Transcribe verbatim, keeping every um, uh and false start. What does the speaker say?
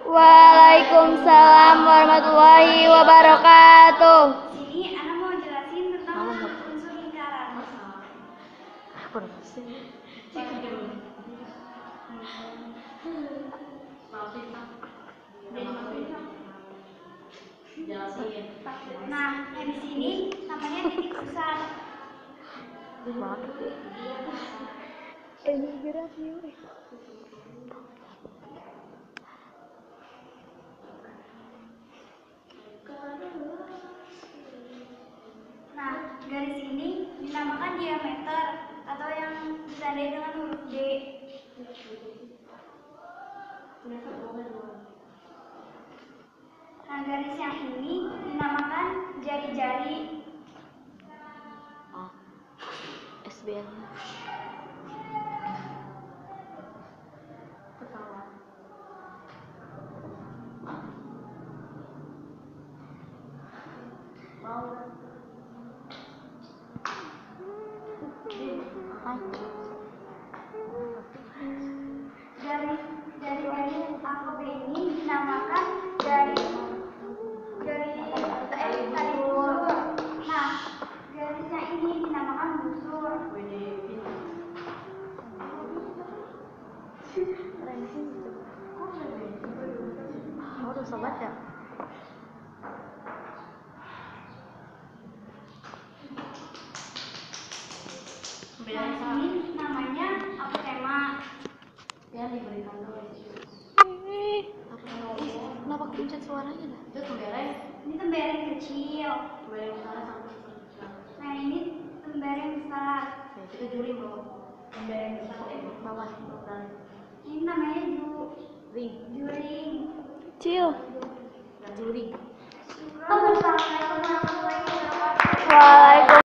Waalaikumsalam warahmatullahi wabarakatuh. Sini Ana mau jelasin tentang unsur lingkaran. Nah, yang di sini namanya titik pusat. Ini gerak nih. Nah, garis ini dinamakan diameter atau yang ditandai dengan huruf D. Nah, garis yang ini dinamakan jari-jari. Oh, S B N. Garis jari-jari A ke B ini dinamakan garis garis eh tali busur. Nah, garisnya ini dinamakan busur. Oh, udah sobat ya? Nah, ini namanya apotema. Ya, diberikan dulu. Kenapa kepencet suaranya dah? Itu tembereng. Ini tembereng kecil. Tembereng besar sampai besar. Nah, ini tembereng besar. Ya, kita juri bawah. Tembereng besar eh bawah. Ini namanya ju Ring. juring. Kecil. Juring. Assalamualaikum warahmatullahi wabarakatuh. Waalaikumsalam.